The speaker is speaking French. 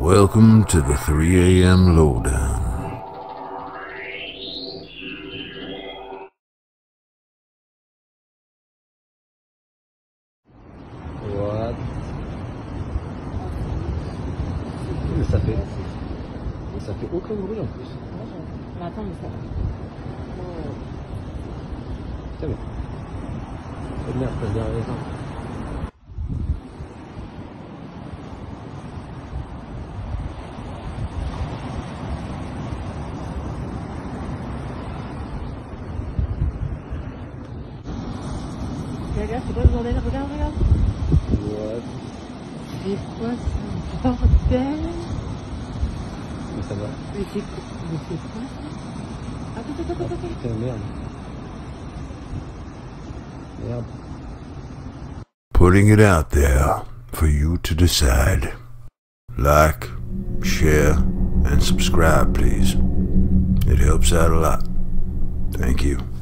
Welcome to the 3 a.m. Lowdown. What? Ça fait aucun bruit en plus. Mais attends, mais ça... Tiens, mais... Oh merde, t'as bien raison. Regarde, c'est quoi ce bordel? Regarde. What? C'est quoi ce bordel? Mais ça va. Mais c'est quoi ça? Attends. Putain, merde. Merde. Putting it out there for you to decide. Like, share, and subscribe, please. It helps out a lot. Thank you.